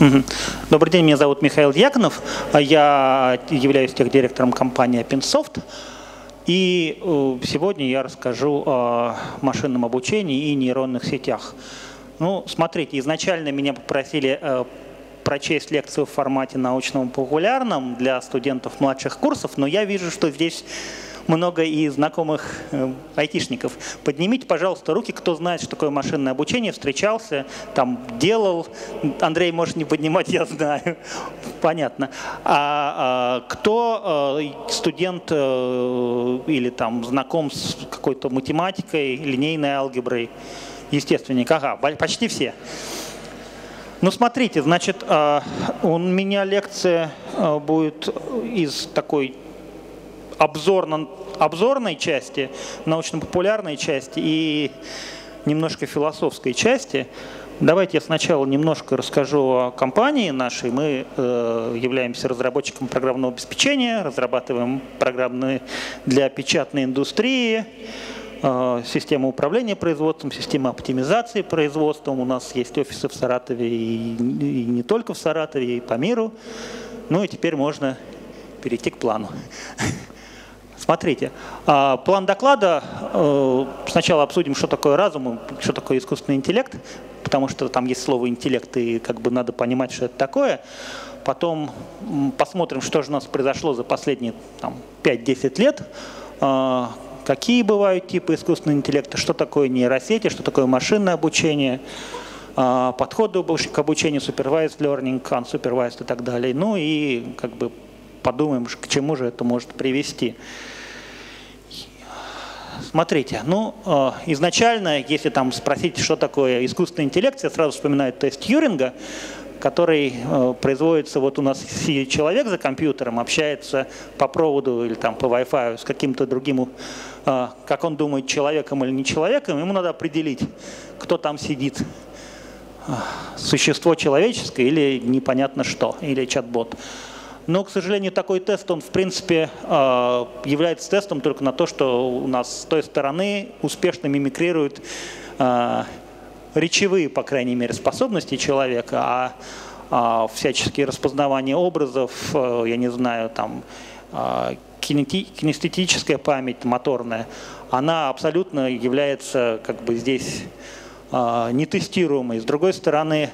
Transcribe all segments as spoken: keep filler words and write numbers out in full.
Добрый день, меня зовут Михаил Дьяконов. Я являюсь техдиректором компании OpenSoft. И сегодня я расскажу о машинном обучении и нейронных сетях. Ну, смотрите, изначально меня попросили прочесть лекцию в формате научно-популярном для студентов младших курсов, но я вижу, что здесь много и знакомых э, айтишников. Поднимите, пожалуйста, руки, кто знает, что такое машинное обучение, встречался, там делал. Андрей может не поднимать, я знаю. Понятно. А, а кто э, студент э, или там знаком с какой-то математикой, линейной алгеброй, естественник? Ага, почти все. Ну, смотрите, значит, э, у меня лекция э, будет из такой Обзорно, обзорной части, научно-популярной части и немножко философской части. Давайте я сначала немножко расскажу о компании нашей. Мы э, являемся разработчиком программного обеспечения, разрабатываем программы для печатной индустрии, э, систему управления производством, систему оптимизации производством. У нас есть офисы в Саратове и, и не только в Саратове, и по миру. Ну и теперь можно перейти к плану. Смотрите, план доклада. Сначала обсудим, что такое разум, что такое искусственный интеллект, потому что там есть слово интеллект, и как бы надо понимать, что это такое. Потом посмотрим, что же у нас произошло за последние пять-десять лет, какие бывают типы искусственного интеллекта, что такое нейросети, что такое машинное обучение, подходы к обучению, supervised learning, unsupervised и так далее. Ну и как бы подумаем, к чему же это может привести. Смотрите, ну, э, изначально, если там спросить, что такое искусственный интеллект, я сразу вспоминаю тест Тьюринга, который э, производится, вот у нас сидит человек за компьютером, общается по проводу или там по Wi-Fi с каким-то другим, э, как он думает, человеком или не человеком, ему надо определить, кто там сидит, э, существо человеческое или непонятно что, или чат-бот. Но, к сожалению, такой тест, он, в принципе, является тестом только на то, что у нас с той стороны успешно мимикрируют речевые, по крайней мере, способности человека, а всяческие распознавания образов, я не знаю, там, кинестетическая память моторная, она абсолютно является как бы здесь нетестируемой. С другой стороны,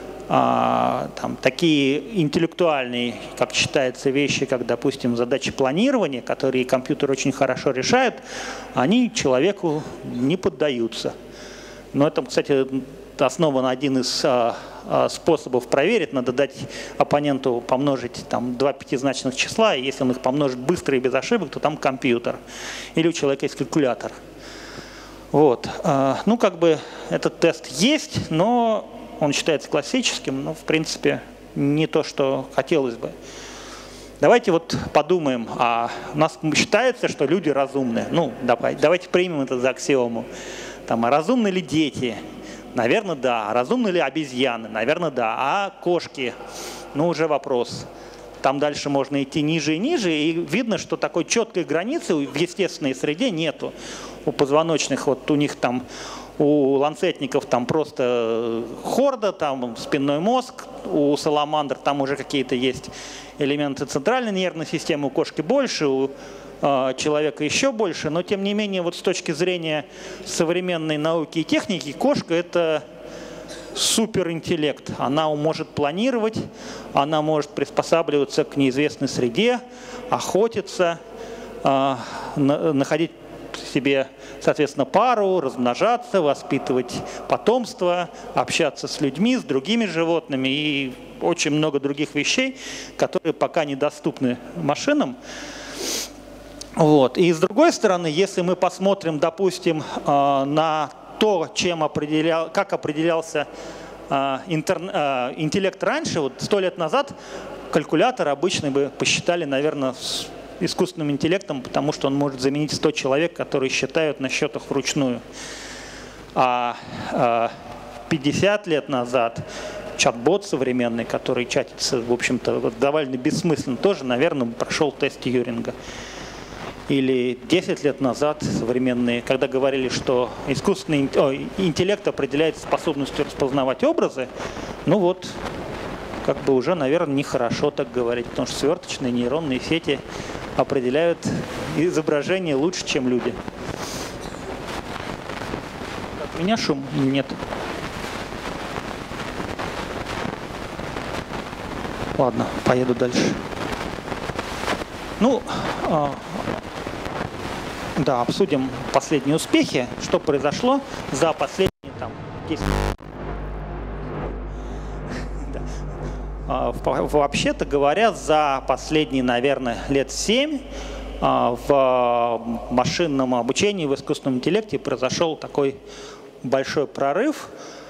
А, там, такие интеллектуальные, как считается, вещи, как, допустим, задачи планирования, которые компьютер очень хорошо решает, они человеку не поддаются. Но это, кстати, основан один из а, а, способов проверить. Надо дать оппоненту помножить там, два пятизначных числа, и если он их помножит быстро и без ошибок, то там компьютер. Или у человека есть калькулятор. Вот. А, ну, как бы этот тест есть, но он считается классическим, но, в принципе, не то, что хотелось бы. Давайте вот подумаем. А у нас считается, что люди разумные. Ну, давай, давайте примем это за аксиому. Там, а разумны ли дети? Наверное, да. Разумны ли обезьяны? Наверное, да. А кошки? Ну, уже вопрос. Там дальше можно идти ниже и ниже, и видно, что такой четкой границы в естественной среде нету. У позвоночных, вот у них там, у ланцетников там просто хорда, там спинной мозг, у саламандр там уже какие-то есть элементы центральной нервной системы, у кошки больше, у э, человека еще больше, но тем не менее вот с точки зрения современной науки и техники кошка — это суперинтеллект. Она может планировать, она может приспосабливаться к неизвестной среде, охотиться, э, на, находить себе, соответственно, пару, размножаться, воспитывать потомство, общаться с людьми, с другими животными и очень много других вещей, которые пока недоступны машинам. Вот. И с другой стороны, если мы посмотрим, допустим, на то, чем определял, как определялся интер, интеллект раньше, вот сто лет назад калькулятор обычно бы посчитали, наверное, искусственным интеллектом, потому что он может заменить сто человек, которые считают на счетах вручную. А, а пятьдесят лет назад чат-бот современный, который чатится, в общем-то, довольно бессмысленно, тоже, наверное, прошел тест Тьюринга. Или десять лет назад современные, когда говорили, что искусственный о, интеллект определяется способностью распознавать образы, ну вот, как бы уже, наверное, нехорошо так говорить, потому что сверточные нейронные сети определяют изображение лучше, чем люди. У меня шум? Нет. Ладно, поеду дальше. Ну, э, да, обсудим последние успехи, что произошло за последние там десять лет. Вообще-то говоря, за последние, наверное, лет семь в машинном обучении, в искусственном интеллекте произошел такой большой прорыв,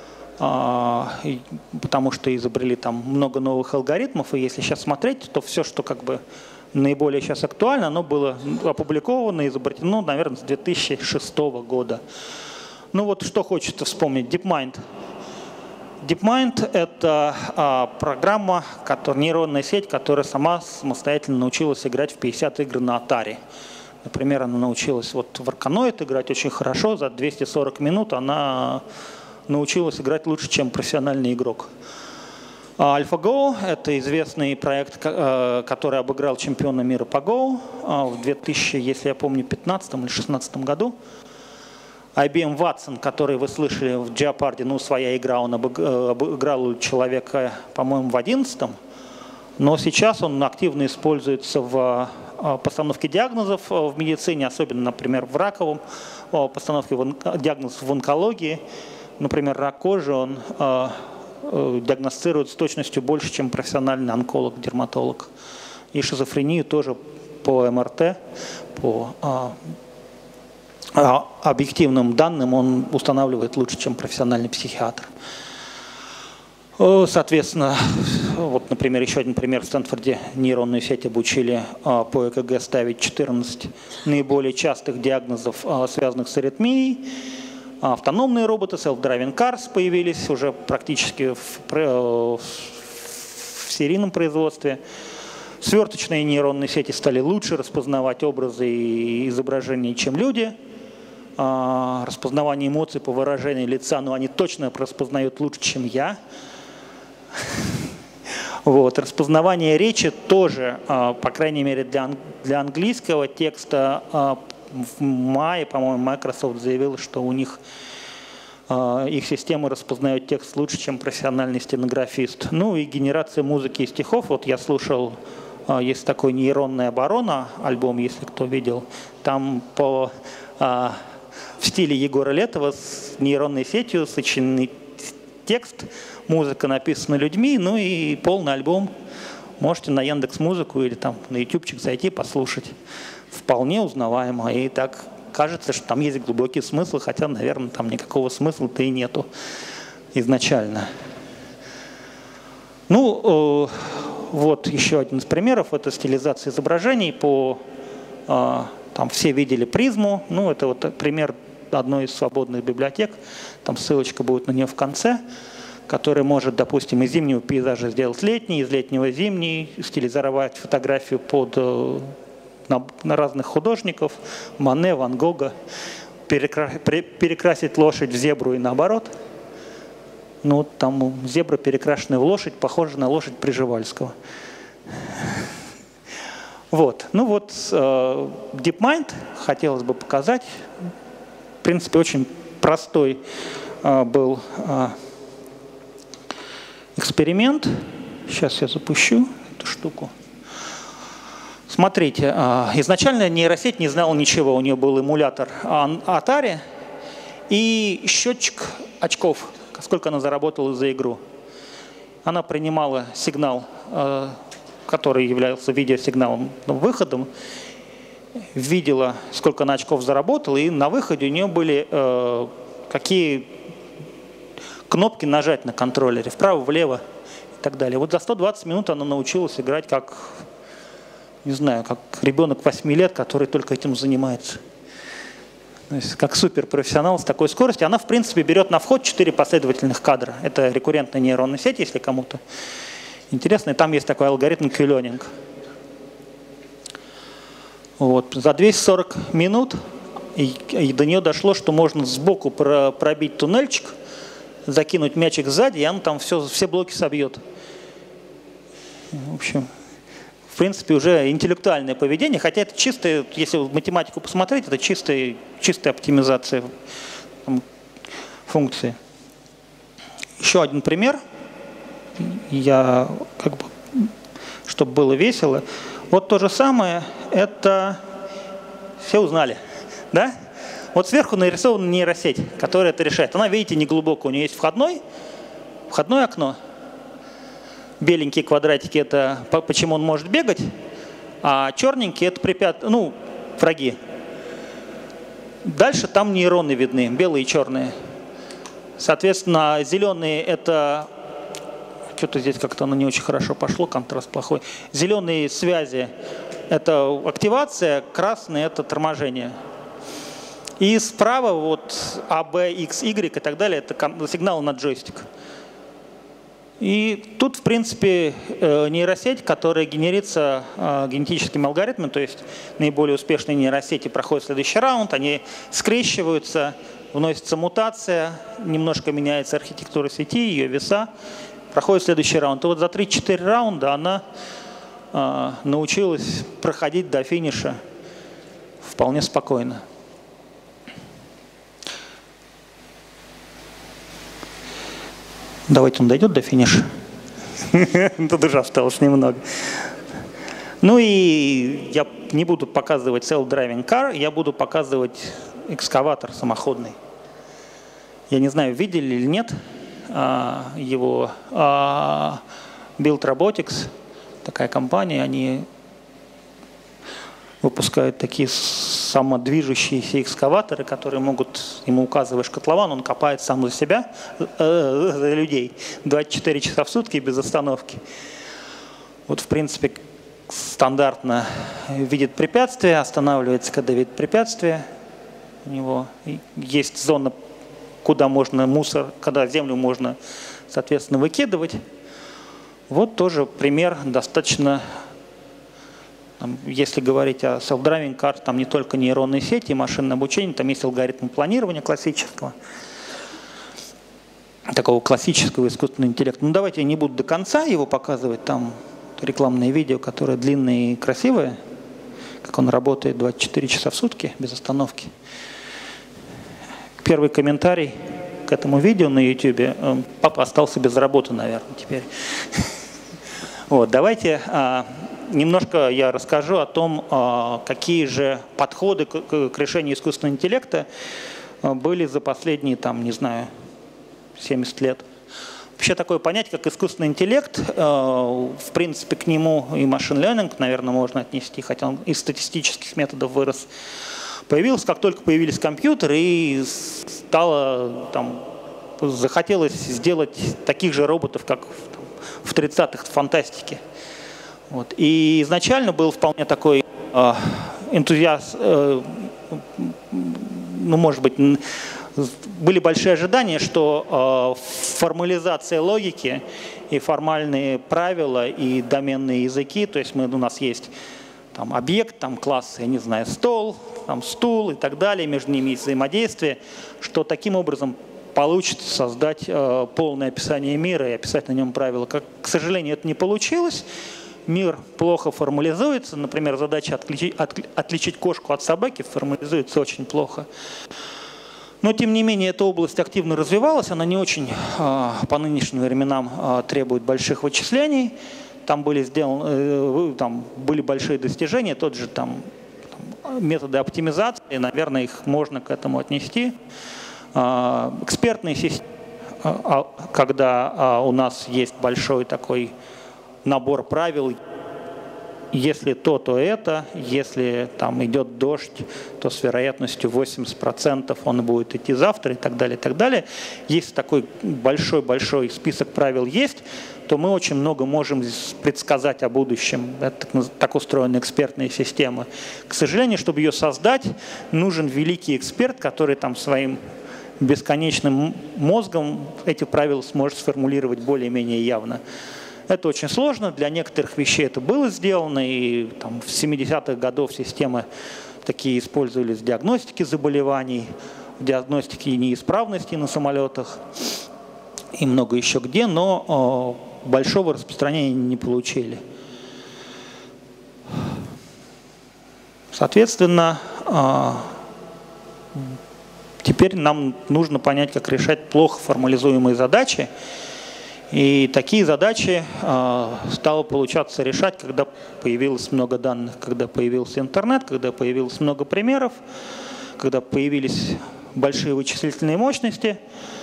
потому что изобрели там много новых алгоритмов, и если сейчас смотреть, то все, что как бы наиболее сейчас актуально, оно было опубликовано, изобретено, наверное, с две тысячи шестого года. Ну вот что хочется вспомнить. DeepMind. DeepMind – это а, программа, которая, нейронная сеть, которая сама самостоятельно научилась играть в пятьдесят игр на Atari. Например, она научилась вот в Arkanoid играть очень хорошо, за двести сорок минут она научилась играть лучше, чем профессиональный игрок. А AlphaGo – это известный проект, который обыграл чемпиона мира по Go в две тысячи, если я помню, пятнадцатом или шестнадцатом году. ай би эм Watson, который вы слышали в Jeopardy, ну, своя игра, он обыграл человека, по-моему, в одиннадцатом, но сейчас он активно используется в постановке диагнозов в медицине, особенно, например, в раковом, постановке диагнозов в онкологии. Например, рак кожи он диагностирует с точностью больше, чем профессиональный онколог, дерматолог. И шизофрению тоже по эм эр тэ, по объективным данным он устанавливает лучше, чем профессиональный психиатр. Соответственно, вот, например, еще один пример. В Стэнфорде нейронную сеть обучили по ЭКГ ставить четырнадцать наиболее частых диагнозов, связанных с аритмией. Автономные роботы, self-driving cars появились уже практически в, в серийном производстве. Сверточные нейронные сети стали лучше распознавать образы и изображения, чем люди. Распознавание эмоций по выражению лица, но они точно распознают лучше, чем я. Вот. Распознавание речи тоже, по крайней мере для, для английского текста, в мае, по-моему, Microsoft заявил, что у них их система распознает текст лучше, чем профессиональный стенографист. Ну и генерация музыки и стихов. Вот я слушал, есть такой «Нейронная оборона», альбом, если кто видел. Там по, в стиле Егора Летова с нейронной сетью сочиненный текст, музыка написана людьми, ну и полный альбом. Можете на Яндекс.Музыку или там на ютубчик зайти, послушать. Вполне узнаваемо. И так кажется, что там есть глубокий смысл, хотя, наверное, там никакого смысла-то и нету изначально. Ну, э, вот еще один из примеров. Это стилизация изображений. По, э, там все видели призму. Ну, это вот пример одной из свободных библиотек. Там ссылочка будет на нее в конце, который может, допустим, из зимнего пейзажа сделать летний, из летнего зимний, стилизовать фотографию под на, на разных художников, Мане, Ван Гога, перекра, перекрасить лошадь в зебру и наоборот. Ну, там зебра, перекрашенная в лошадь, похожа на лошадь Пржевальского. Вот. Ну вот, э, DeepMind хотелось бы показать. В принципе, очень простой э, был э, эксперимент. Сейчас я запущу эту штуку. Смотрите, изначально нейросеть не знала ничего. У нее был эмулятор Atari и счетчик очков, сколько она заработала за игру. Она принимала сигнал, который являлся видеосигналом выходом, видела, сколько она очков заработала, и на выходе у нее были какие кнопки нажать на контроллере, вправо, влево и так далее. Вот за сто двадцать минут она научилась играть как, не знаю, как ребенок восьми лет, который только этим занимается. То есть как суперпрофессионал с такой скоростью. Она, в принципе, берет на вход четыре последовательных кадра. Это рекуррентная нейронная сеть, если кому-то интересно. И там есть такой алгоритм Q-learning. Вот. За двести сорок минут и, и до нее дошло, что можно сбоку про, пробить туннельчик, закинуть мячик сзади, и он там все, все блоки собьет. В общем, в принципе, уже интеллектуальное поведение, хотя это чистое, если математику посмотреть, это чистая, чистая оптимизация функции. Еще один пример. Я, как бы, чтобы было весело. Вот то же самое, это все узнали, да? Вот сверху нарисована нейросеть, которая это решает. Она, видите, не глубоко. У нее есть входной, входное окно. Беленькие квадратики – это почему он может бегать, а черненькие – это препят... ну, враги. Дальше там нейроны видны, белые и черные. Соответственно, зеленые – это… Что-то здесь как-то оно не очень хорошо пошло, контраст плохой. Зеленые связи – это активация, красные – это торможение. И справа вот А, Б, Х, Y и так далее – это сигналы на джойстик. И тут, в принципе, нейросеть, которая генерится генетическими алгоритмами, то есть наиболее успешные нейросети проходят следующий раунд, они скрещиваются, вносится мутация, немножко меняется архитектура сети, ее веса, проходит следующий раунд. И вот за три-четыре раунда она научилась проходить до финиша вполне спокойно. Давайте он дойдет до финиша. Тут уже осталось немного. Ну и я не буду показывать self-driving car, я буду показывать экскаватор самоходный. Я не знаю, видели или нет его. Build Robotics, такая компания, они выпускают такие самодвижущиеся экскаваторы, которые могут, ему указываешь котлован, он копает сам за себя, э, за людей, двадцать четыре часа в сутки без остановки. Вот, в принципе, стандартно видит препятствие, останавливается, когда видит препятствие. У него есть зона, куда можно мусор, когда землю можно, соответственно, выкидывать. Вот тоже пример достаточно. Если говорить о self-driving car, там не только нейронные сети, машинное обучение, там есть алгоритм планирования классического, такого классического искусственного интеллекта. Ну давайте я не буду до конца его показывать, там рекламное видео, которое длинное и красивое, как он работает двадцать четыре часа в сутки без остановки. Первый комментарий к этому видео на YouTube. Папа остался без работы, наверное, теперь. Вот, давайте… Немножко я расскажу о том, какие же подходы к решению искусственного интеллекта были за последние, там, не знаю, семьдесят лет. Вообще такое понятие, как искусственный интеллект, в принципе, к нему и машин ленинг, наверное, можно отнести, хотя он из статистических методов вырос, появился, как только появились компьютеры, и стало, там, захотелось сделать таких же роботов, как там, в тридцатых в фантастике. Вот. И изначально был вполне такой э, энтузиаст, э, ну, может быть, были большие ожидания, что э, формализация логики и формальные правила и доменные языки, то есть мы, у нас есть там, объект, там, класс, я не знаю, стол, там, стул и так далее, между ними есть взаимодействие, что таким образом получится создать э, полное описание мира и описать на нем правила. Как, к сожалению, это не получилось. Мир плохо формализуется. Например, задача отличить, от, отличить кошку от собаки формализуется очень плохо. Но, тем не менее, эта область активно развивалась. Она не очень э, по нынешним временам э, требует больших вычислений. Там были, сделаны, э, там были большие достижения. Тот же там, там, методы оптимизации, наверное, их можно к этому отнести. Э, экспертные системы, э, когда э, у нас есть большой такой набор правил, если то, то это, если там идет дождь, то с вероятностью восемьдесят процентов он будет идти завтра и так далее, и так далее. Если такой большой-большой список правил есть, то мы очень много можем предсказать о будущем. Это так устроена экспертная система. К сожалению, чтобы ее создать, нужен великий эксперт, который там своим бесконечным мозгом эти правила сможет сформулировать более-менее явно. Это очень сложно, для некоторых вещей это было сделано, и там, в семидесятых годах системы такие использовались в диагностике заболеваний, в диагностике неисправностей на самолетах. и много еще где, но большого распространения не получили. Соответственно, теперь нам нужно понять, как решать плохо формализуемые задачи. И такие задачи стало получаться решать, когда появилось много данных, когда появился интернет, когда появилось много примеров, когда появились большие вычислительные мощности.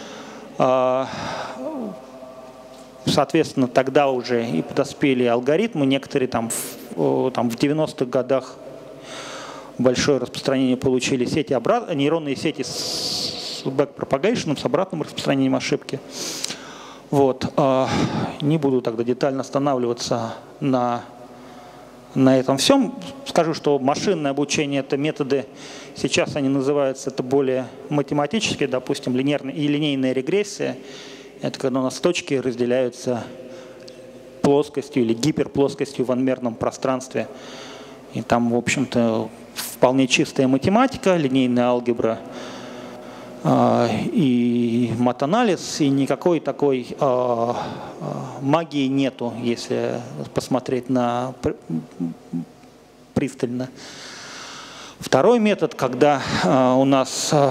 Соответственно, тогда уже и подоспели алгоритмы. Некоторые там в, там, в девяностых годах большое распространение получили сети обрат... нейронные сети с backpropagation, с обратным распространением ошибки. Вот. Не буду тогда детально останавливаться на, на этом всем. Скажу, что машинное обучение – это методы, сейчас они называются, это более математические, допустим, линейная и линейная регрессия. Это когда у нас точки разделяются плоскостью или гиперплоскостью в n-мерном пространстве. И там, в общем-то, вполне чистая математика, линейная алгебра э, и матанализ, и никакой такой э, э, магии нету, если посмотреть на пристально. Второй метод, когда э, у нас э,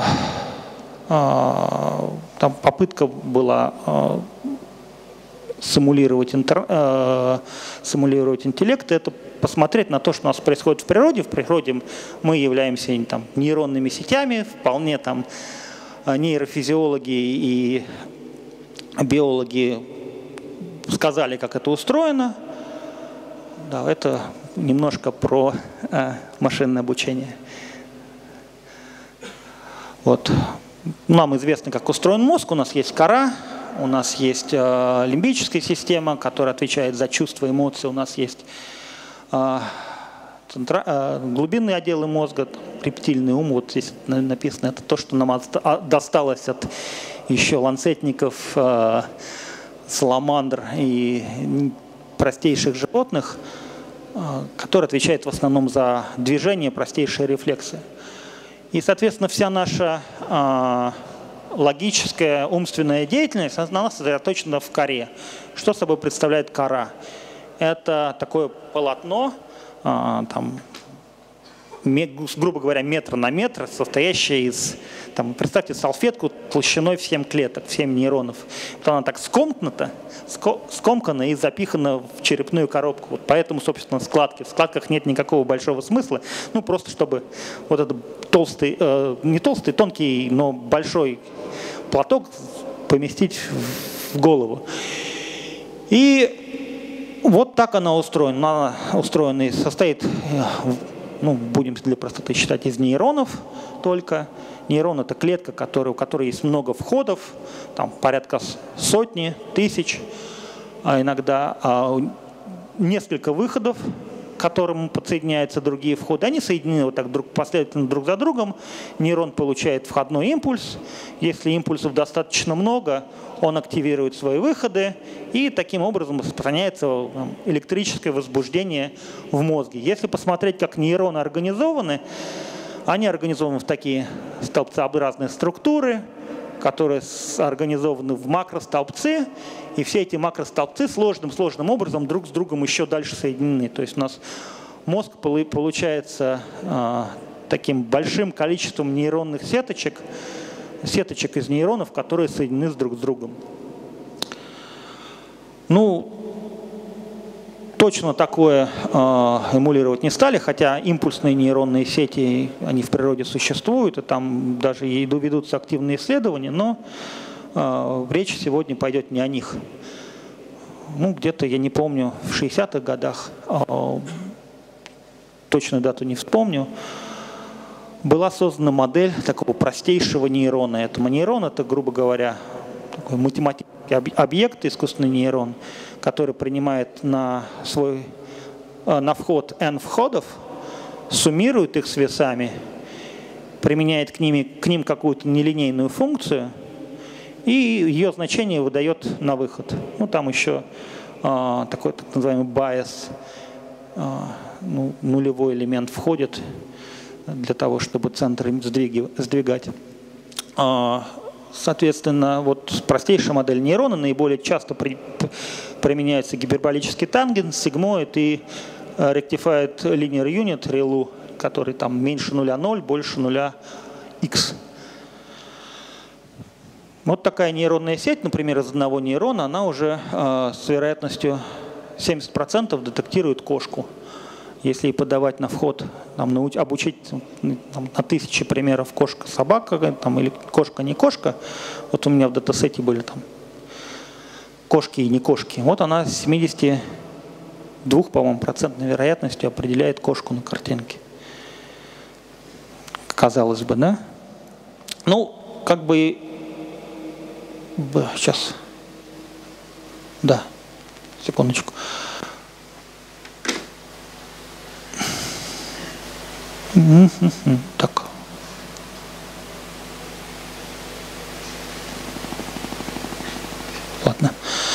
э, там попытка была э, симулировать, интер, э, симулировать интеллект, это посмотреть на то, что у нас происходит в природе. В природе мы являемся там, нейронными сетями, вполне там нейрофизиологи и биологи сказали, как это устроено. Да, это немножко про э, машинное обучение. Вот. Нам известно, как устроен мозг. У нас есть кора, у нас есть э, лимбическая система, которая отвечает за чувства, эмоции. У нас есть э, центра, э, глубинные отделы мозга, там, рептильный ум. Вот здесь написано, это то, что нам досталось от еще ланцетников, э, саламандр и простейших животных, э, которые отвечают в основном за движение, простейшие рефлексы. И, соответственно, вся наша э, логическая, умственная деятельность, она сосредоточена в коре. Что собой представляет кора? Это такое полотно, э, там, грубо говоря, метр на метр, состоящее из, там, представьте, салфетку толщиной в семь клеток, в семь нейронов. Вот она так скомкнута, скомкана и запихана в черепную коробку. Вот поэтому, собственно, складки. В складках нет никакого большого смысла. Ну, просто чтобы вот этот толстый, э, не толстый, тонкий, но большой платок поместить в голову. И вот так она устроена. Она устроена и состоит, ну, будем для простоты считать, из нейронов только. Нейрон – это клетка, которая, у которой есть много входов, там порядка сотни, тысяч, а иногда а, несколько выходов, к которым подсоединяются другие входы. Они соединены вот так друг, последовательно друг за другом. Нейрон получает входной импульс. Если импульсов достаточно много, он активирует свои выходы, и таким образом распространяется электрическое возбуждение в мозге. Если посмотреть, как нейроны организованы, они организованы в такие столбцеобразные структуры, которые организованы в макростолбцы, и все эти макростолбцы сложным-сложным образом друг с другом еще дальше соединены. То есть у нас мозг получается э, таким большим количеством нейронных сеточек, сеточек из нейронов, которые соединены друг с другом. Ну, точно такое э, эмулировать не стали, хотя импульсные нейронные сети, они в природе существуют, и там даже и ведутся активные исследования, но э, речь сегодня пойдет не о них. Ну, где-то, я не помню, в шестидесятых годах, э, точную дату не вспомню, была создана модель такого простейшего нейрона. Этого нейрона, это, грубо говоря, такой математический объект, искусственный нейрон, который принимает на свой на вход n входов, суммирует их с весами, применяет к, ними, к ним какую-то нелинейную функцию, и ее значение выдает на выход. Ну, там еще э, такой так называемый bias, э, ну, нулевой элемент входит для того, чтобы центр сдвигать. Э, Соответственно, вот простейшая модель нейрона, наиболее часто при, применяется гиперболический тангенс, сигмоид и rectified linear unit, релу, который там меньше нуля ноль, больше нуля x. Вот такая нейронная сеть, например, из одного нейрона, она уже э, с вероятностью семьдесят процентов детектирует кошку. Если ей подавать на вход, там, научить, обучить там, на тысячи примеров кошка-собака там, или кошка-не кошка, вот у меня в датасете были там кошки и не кошки, вот она с семьдесят два, по-моему, процентной вероятностью определяет кошку на картинке. Казалось бы, да? Ну, как бы, сейчас, да, секундочку. Так. Ладно.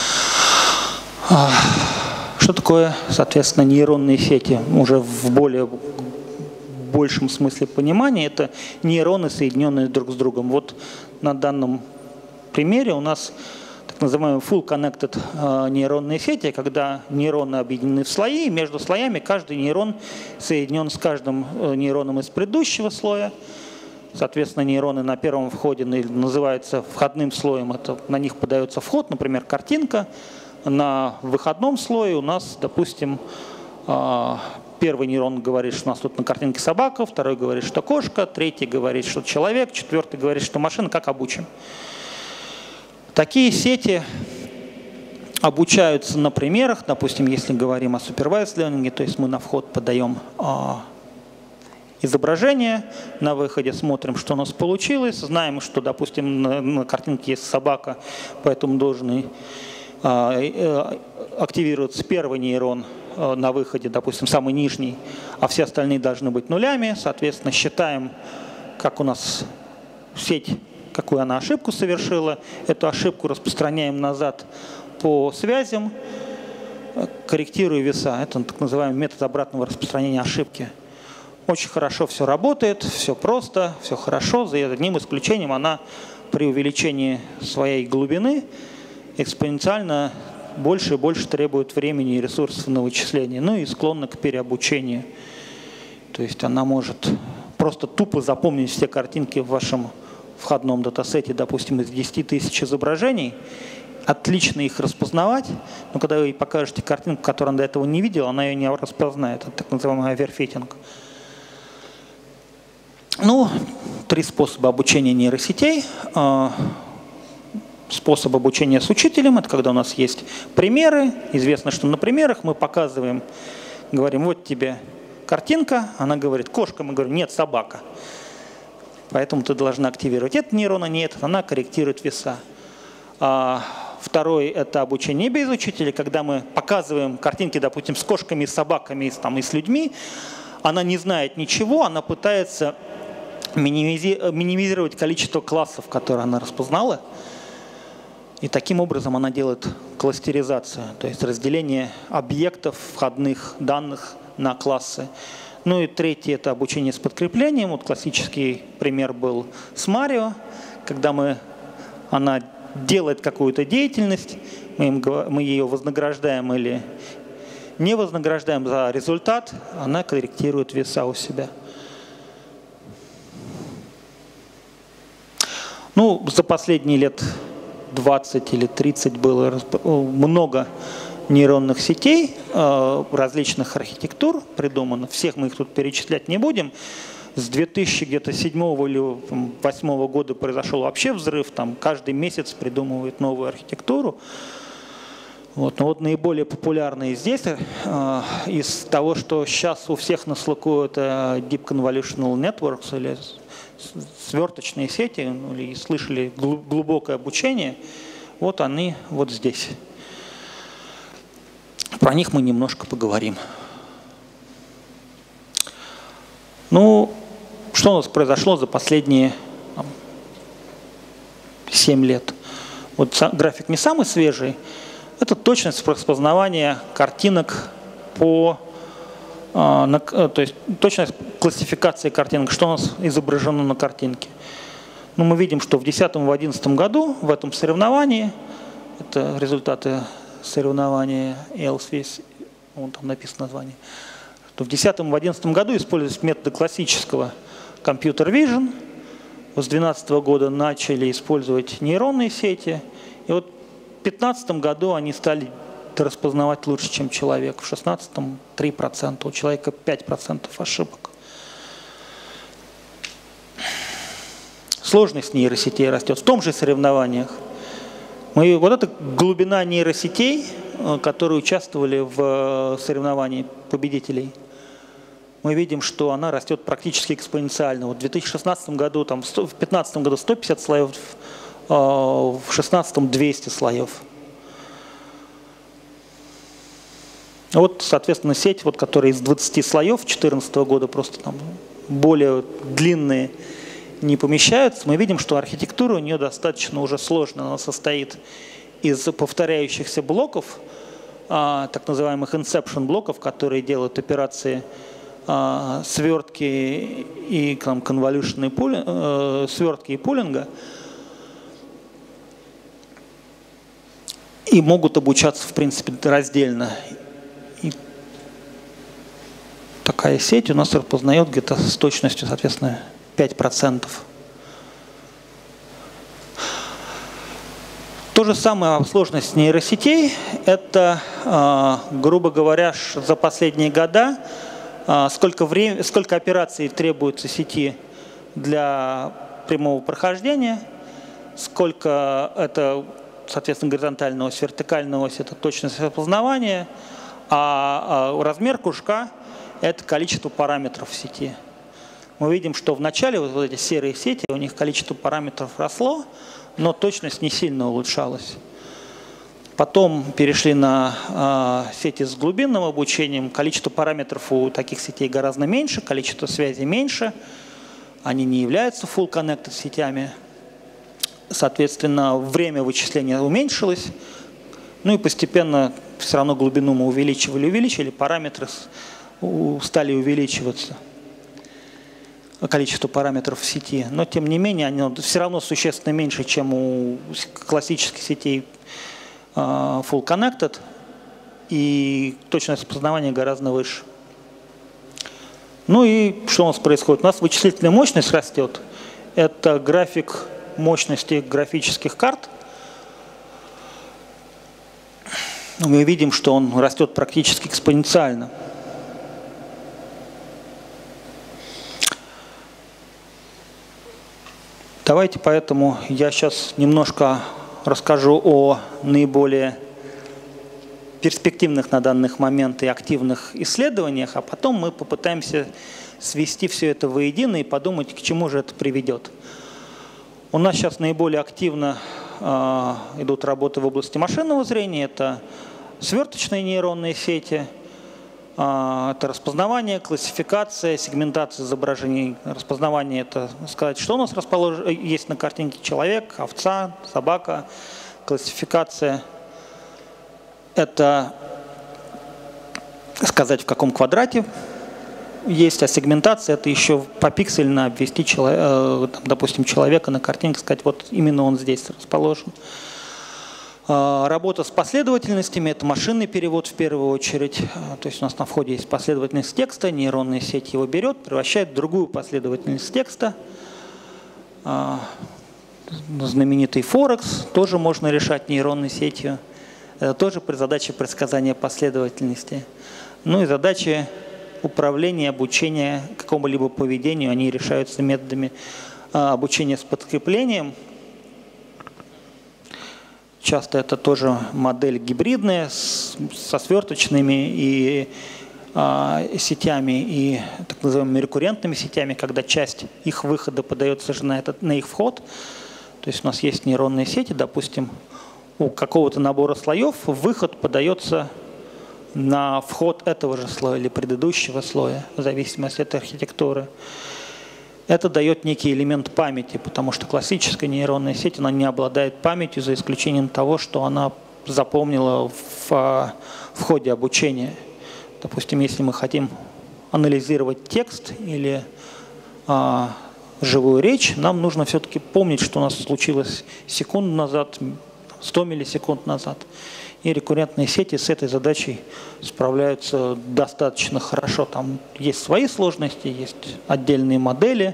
Что такое, соответственно, нейронные сети? Уже в более большем смысле понимания это нейроны, соединенные друг с другом. Вот на данном примере у нас так называемые full connected э, нейронные сети, когда нейроны объединены в слои, и между слоями каждый нейрон соединен с каждым э, нейроном из предыдущего слоя. Соответственно, нейроны на первом входе называются входным слоем, это, на них подается вход, например, картинка. На выходном слое у нас, допустим, э, первый нейрон говорит, что у нас тут на картинке собака, второй говорит, что кошка, третий говорит, что человек, четвертый говорит, что машина, как обучим. Такие сети обучаются на примерах, допустим, если говорим о supervised learning, то есть мы на вход подаем а, изображение, на выходе смотрим, что у нас получилось, знаем, что, допустим, на, на картинке есть собака, поэтому должен а, активироваться первый нейрон а, на выходе, допустим, самый нижний, а все остальные должны быть нулями, соответственно, считаем, как у нас сеть, какую она ошибку совершила. Эту ошибку распространяем назад по связям, корректируя веса. Это так называемый метод обратного распространения ошибки. Очень хорошо все работает, все просто, все хорошо. За одним исключением она при увеличении своей глубины экспоненциально больше и больше требует времени и ресурсов на вычисление. Ну и склонна к переобучению. То есть она может просто тупо запомнить все картинки в вашем входном датасете, допустим, из десяти тысяч изображений, отлично их распознавать, но когда вы ей покажете картинку, которую она до этого не видела, она ее не распознает. Это так называемый оверфитинг. Ну, три способа обучения нейросетей. Способ обучения с учителем – это когда у нас есть примеры. Известно, что на примерах мы показываем, говорим, вот тебе картинка, она говорит, кошка, мы говорим, нет, собака. Поэтому ты должна активировать этот нейрон, а не этот, она корректирует веса. А второй – это обучение без учителя, когда мы показываем картинки, допустим, с кошками, с собаками там, и с людьми. Она не знает ничего, она пытается минимизировать количество классов, которые она распознала. И таким образом она делает кластеризацию, то есть разделение объектов входных данных на классы. Ну и третье – это обучение с подкреплением. Вот классический пример был с Марио, когда мы, она делает какую-то деятельность, мы, им, мы ее вознаграждаем или не вознаграждаем за результат, она корректирует веса у себя. Ну, за последние лет двадцать или тридцать было много нейронных сетей, различных архитектур придумано. Всех мы их тут перечислять не будем. С две тысячи седьмого или две тысячи восьмого года произошел вообще взрыв. Там каждый месяц придумывают новую архитектуру. Вот. Но вот наиболее популярные здесь, э, из того, что сейчас у всех на слуху, это Deep Convolutional Networks или сверточные сети, ну, или слышали глубокое обучение, вот они вот здесь. Про них мы немножко поговорим. Ну, что у нас произошло за последние там, семь лет? Вот график не самый свежий. Это точность распознавания картинок по, то есть точность классификации картинок, что у нас изображено на картинке. Но мы видим, что в две тысячи десятом — две тысячи одиннадцатом году в этом соревновании, это результаты соревнования Elswiss, вон там написано название, что в две тысячи десятом — две тысячи одиннадцатом году используются методы классического компьютер вижн. С две тысячи двенадцатого года начали использовать нейронные сети. И вот в две тысячи пятнадцатом году они стали распознавать лучше, чем человек. В две тысячи шестнадцатом — три процента, у человека пять процентов ошибок. Сложность нейросетей растет в том же соревнованиях. Мы, вот эта глубина нейросетей, которые участвовали в соревновании победителей, мы видим, что она растет практически экспоненциально. Вот в две тысячи шестнадцатом году, там, в две тысячи пятнадцатом году сто пятьдесят слоев, в две тысячи шестнадцатом двести слоев. Вот, соответственно, сеть, вот, которая из двадцати слоев две тысячи четырнадцатого года просто там более длинные не помещаются, мы видим, что архитектура у нее достаточно уже сложная. Она состоит из повторяющихся блоков, а, так называемых inception блоков, которые делают операции а, свертки и там, convolution и пули, э, свертки и пулинга, и могут обучаться, в принципе, раздельно. И такая сеть у нас распознает где-то с точностью, соответственно, пять процентов. То же самое сложность нейросетей. Это, грубо говоря, за последние года сколько, времени, сколько операций требуется сети для прямого прохождения, сколько это, соответственно, горизонтальная ось, вертикальная ось – это точность распознавания, а размер кружка – это количество параметров в сети. Мы видим, что в начале вот эти серые сети, у них количество параметров росло, но точность не сильно улучшалась. Потом перешли на э, сети с глубинным обучением. Количество параметров у таких сетей гораздо меньше, количество связей меньше. Они не являются full connected сетями. Соответственно, время вычисления уменьшилось. Ну и постепенно все равно глубину мы увеличивали, увеличили, параметры стали увеличиваться. Количество параметров в сети, но тем не менее они все равно существенно меньше, чем у классических сетей uh, full connected, и точность распознавания гораздо выше. Ну и что у нас происходит? У нас вычислительная мощность растет. Это график мощности графических карт. Мы видим, что он растет практически экспоненциально. Давайте поэтому я сейчас немножко расскажу о наиболее перспективных на данный момент и активных исследованиях, а потом мы попытаемся свести все это воедино и подумать, к чему же это приведет. У нас сейчас наиболее активно э, идут работы в области машинного зрения. Это сверточные нейронные сети, это распознавание, классификация, сегментация изображений. Распознавание – это сказать, что у нас расположено, есть на картинке: человек, овца, собака. Классификация – это сказать, в каком квадрате есть, а сегментация – это еще попиксельно обвести, допустим, человека на картинке, сказать, вот именно он здесь расположен. Работа с последовательностями – это машинный перевод в первую очередь. То есть у нас на входе есть последовательность текста, нейронная сеть его берет, превращает в другую последовательность текста. Знаменитый Форекс тоже можно решать нейронной сетью. Это тоже при задаче предсказания последовательности. Ну и задачи управления, обучения какому-либо поведению, они решаются методами обучения с подкреплением. Часто это тоже модель гибридная с, со сверточными и э, сетями, и так называемыми рекуррентными сетями, когда часть их выхода подается же на, этот, на их вход. То есть у нас есть нейронные сети, допустим, у какого-то набора слоев выход подается на вход этого же слоя или предыдущего слоя, в зависимости от архитектуры. Это дает некий элемент памяти, потому что классическая нейронная сеть, она не обладает памятью, за исключением того, что она запомнила в, в ходе обучения. Допустим, если мы хотим анализировать текст или а, живую речь, нам нужно все-таки помнить, что у нас случилось секунду назад, сто миллисекунд назад. И рекуррентные сети с этой задачей справляются достаточно хорошо. Там есть свои сложности, есть отдельные модели,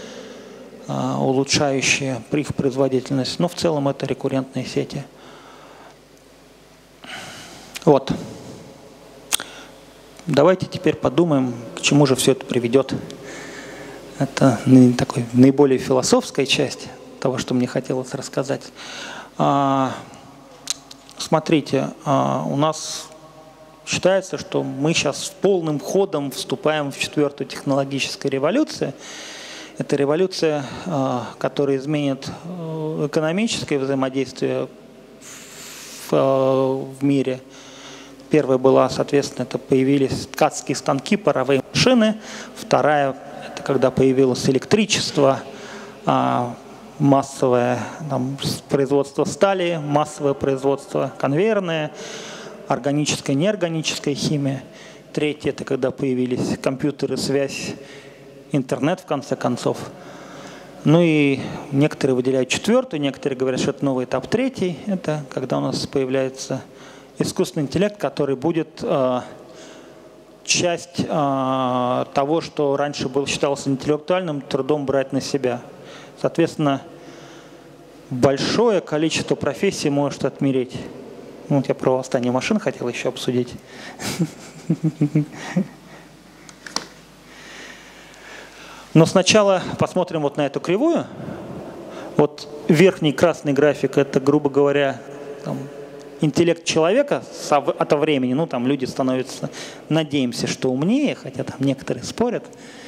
улучшающие их производительность, но в целом это рекуррентные сети. Вот. Давайте теперь подумаем, к чему же все это приведет. Это такой наиболее философская часть того, что мне хотелось рассказать. Смотрите, у нас считается, что мы сейчас полным ходом вступаем в четвертую технологическую революцию. Это революция, которая изменит экономическое взаимодействие в мире. Первая была, соответственно, это появились ткацкие станки, паровые машины. Вторая – это когда появилось электричество, массовое там, производство стали, массовое производство конвейерное, органическая, неорганическая химия. Третье – это когда появились компьютеры, связь, интернет, в конце концов. Ну и некоторые выделяют четвертую, некоторые говорят, что это новый этап третий. Это когда у нас появляется искусственный интеллект, который будет э, часть э, того, что раньше был, считалось интеллектуальным трудом, брать на себя. Соответственно, большое количество профессий может отмереть. Ну, вот я про восстание машин хотел еще обсудить. Но сначала посмотрим вот на эту кривую. Вот верхний красный график – это, грубо говоря, там, интеллект человека от времени. Ну, там люди становятся, надеемся, что умнее, хотя там некоторые спорят.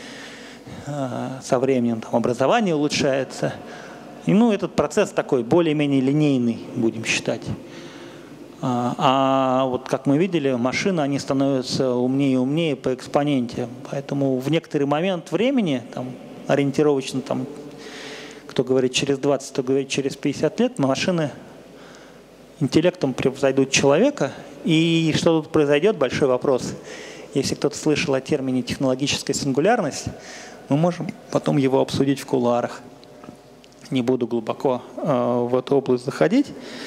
Со временем там образование улучшается. И, ну, этот процесс такой более-менее линейный, будем считать. А, а вот как мы видели, машины, они становятся умнее и умнее по экспоненте. Поэтому в некоторый момент времени, там, ориентировочно, там, кто говорит через двадцать, кто говорит через пятьдесят лет, машины интеллектом превзойдут человека. И что тут произойдет, большой вопрос. Если кто-то слышал о термине технологическая сингулярность, мы можем потом его обсудить в кулуарах. Не буду глубоко э, в эту область заходить.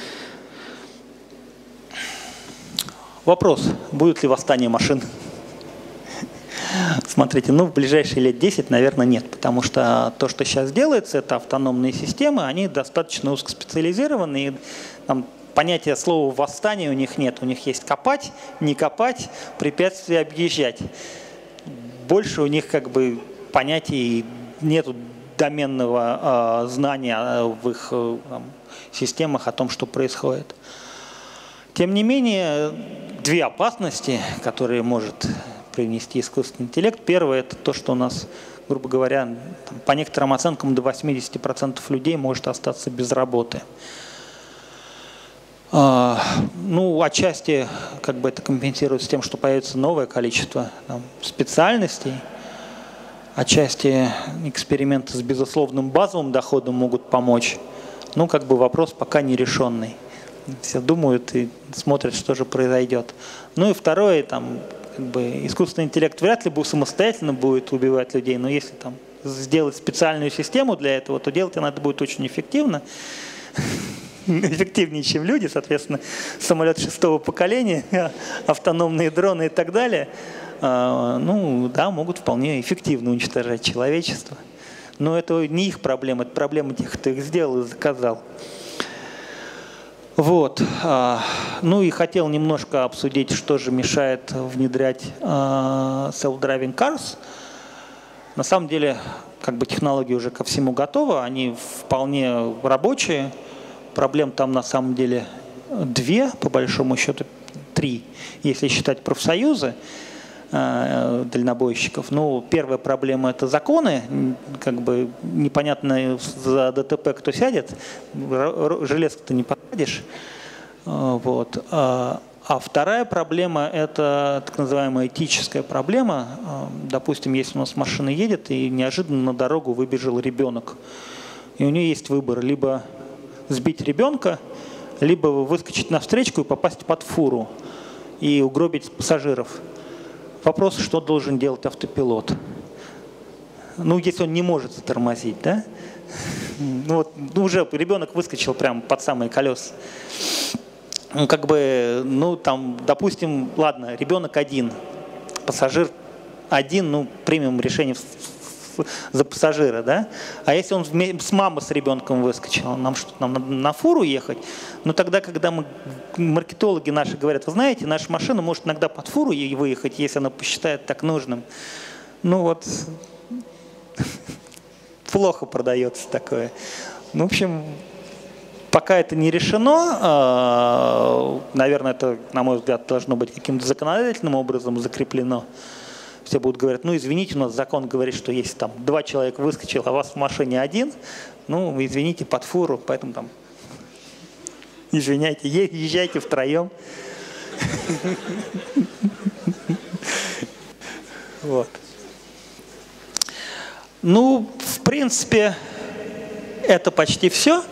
Вопрос, будет ли восстание машин? Смотрите, ну в ближайшие лет десять, наверное, нет, потому что то, что сейчас делается, это автономные системы, они достаточно узкоспециализированы, и там понятия слова «восстание» у них нет. У них есть копать, не копать, препятствия объезжать. Больше у них как бы понятий нету доменного э, знания в их э, там, системах о том, что происходит. Тем не менее, две опасности, которые может привнести искусственный интеллект. Первое – это то, что у нас, грубо говоря, там, по некоторым оценкам до восьмидесяти процентов людей может остаться без работы. А, ну, отчасти как бы это компенсируется тем, что появится новое количество там, специальностей. Отчасти эксперименты с безусловным базовым доходом могут помочь. Ну, как бы вопрос пока не решенный. Все думают и смотрят, что же произойдет. Ну и второе, там, как бы, искусственный интеллект вряд ли будет самостоятельно будет убивать людей, но если там, сделать специальную систему для этого, то делать она это будет очень эффективно. Эффективнее, чем люди, соответственно, самолет шестого поколения, автономные дроны и так далее, ну да, могут вполне эффективно уничтожать человечество. Но это не их проблема, это проблема тех, кто их сделал и заказал. Вот. Ну и хотел немножко обсудить, что же мешает внедрять self-driving cars. На самом деле, как бы технологии уже ко всему готовы, они вполне рабочие. Проблем там на самом деле две, по большому счету три, если считать профсоюзы э, дальнобойщиков. Ну, первая проблема – это законы. Как бы непонятно за ДТП кто сядет, железку-то не посадишь. Вот. А вторая проблема – это так называемая этическая проблема. Допустим, если у нас машина едет, и неожиданно на дорогу выбежал ребенок. И у нее есть выбор – либо сбить ребенка, либо выскочить на встречку и попасть под фуру и угробить пассажиров. Вопрос, что должен делать автопилот. Ну, если он не может затормозить, да? Ну, вот, ну, уже ребенок выскочил прямо под самые колеса. Ну, как бы, ну, там, допустим, ладно, ребенок один, пассажир один, ну, примем решение за пассажира, да? А если он с мамой с ребенком выскочил, нам что, нам надо на фуру ехать? Ну, тогда, когда мы, маркетологи наши говорят, вы знаете, наша машина может иногда под фуру ей выехать, если она посчитает так нужным. Ну, вот, плохо продается такое. Ну, в общем, пока это не решено, наверное, это, на мой взгляд, должно быть каким-то законодательным образом закреплено. Все будут говорить, ну, извините, у нас закон говорит, что если там два человека выскочило, а у вас в машине один, ну, извините, под фуру, поэтому там, извиняйте, езжайте втроем. Вот. Ну, в принципе, это почти все.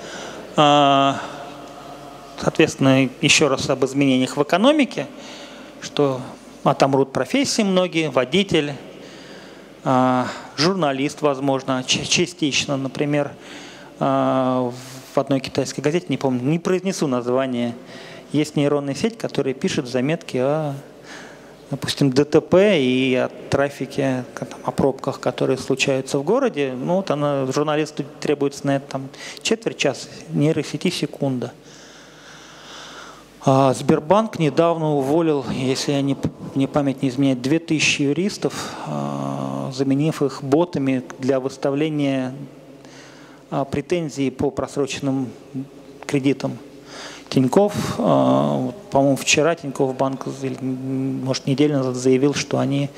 Соответственно, еще раз об изменениях в экономике, что отомрут профессии многие, водитель, журналист, возможно, частично. Например, в одной китайской газете, не помню, не произнесу название, есть нейронная сеть, которая пишет заметки о, допустим, ДТП и о трафике, о пробках, которые случаются в городе. Ну, вот она, журналисту требуется на это там, четверть часа, нейросети секунда. А Сбербанк недавно уволил, если я не, мне память не изменяет, две тысячи юристов, а, заменив их ботами для выставления а, претензий по просроченным кредитам. Тинькофф, а, по-моему, вчера Тинькофф банк, может, неделю назад заявил, что они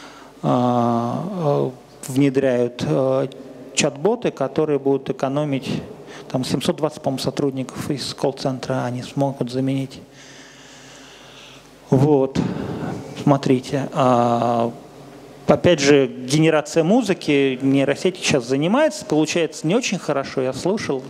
а, внедряют а, чат-боты, которые будут экономить там семьсот двадцать, по-моему, сотрудников из колл-центра они смогут заменить. Вот, смотрите. А, опять же, генерация музыки, нейросеть сейчас занимается, получается не очень хорошо, я слушал,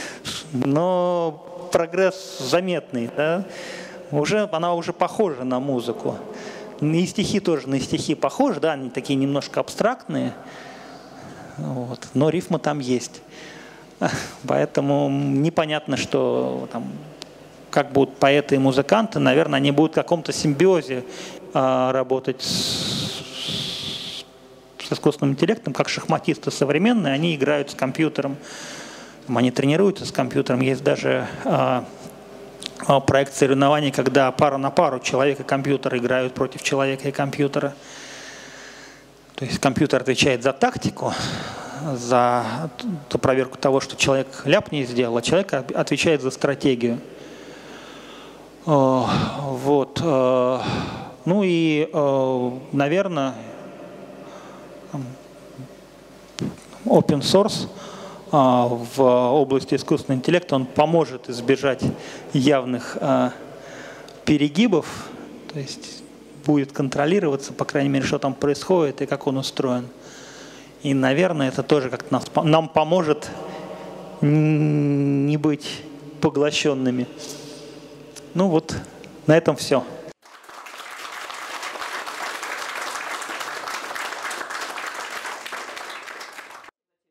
но прогресс заметный, да? Уже, она уже похожа на музыку. И стихи тоже на стихи похожи, да, они такие немножко абстрактные, вот, но рифма там есть. Поэтому непонятно, что там, как будут поэты и музыканты, наверное, они будут в каком-то симбиозе а, работать с, с искусственным интеллектом, как шахматисты современные, они играют с компьютером, они тренируются с компьютером. Есть даже а, а, проект соревнований, когда пара на пару человек и компьютер играют против человека и компьютера. То есть компьютер отвечает за тактику, за проверку того, что человек ляп не сделал, а человек отвечает за стратегию. Вот. Ну и, наверное, open source в области искусственного интеллекта, он поможет избежать явных перегибов, то есть будет контролироваться, по крайней мере, что там происходит и как он устроен. И, наверное, это тоже как-то нас, нам поможет не быть поглощенными. Ну вот, на этом все.